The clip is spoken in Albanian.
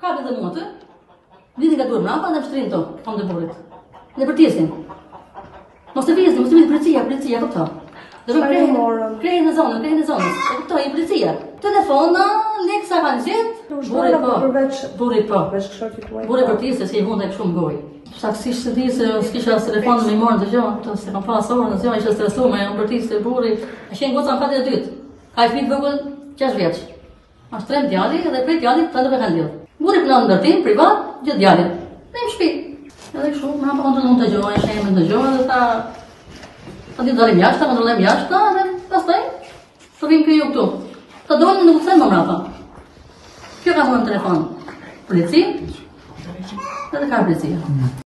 Ka dhe mua të, vini nga duhet mrapa dhe më shtrin to, tonë dhe burit. Në përtjesin. Mos të vjesin, mos të vjesin policia, këpëto. Dhe krejnë në zonës, e këpëto, i policia. Telefona, lekë sa kanë gjithë, burit po. Burit përtjesin, se i hundaj shumë goj. Saksisht të di se s'kisha telefonë me i morën të gjohë, se kam pas orën në zjohë, isha stresu me më përtjesin burit. E shenë goca në fatin e dytë. Ka i fmitë vëgull 6 vjeç. Ashtë 3 djali dhe prej djali të ndërve kanë lidhë. Burit në ndërtim, privat, gjithë djali. Ne më shpi. Edhe shumë, më hapa kontrolun të gjohë, e shenë të gjohë dhe ta di dalim jashta, kontrolem jashta dhe pastaj të vim këju këtu. Të dojnë nuk të thënë më mrapa. Kjo ka zonë në telefon. Polici, edhe ka policia.